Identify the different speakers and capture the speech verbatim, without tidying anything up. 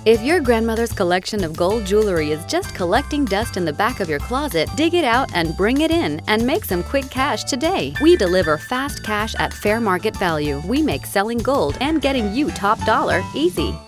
Speaker 1: If your grandmother's collection of gold jewelry is just collecting dust in the back of your closet, dig it out and bring it in and make some quick cash today. We deliver fast cash at fair market value. We make selling gold and getting you top dollar easy.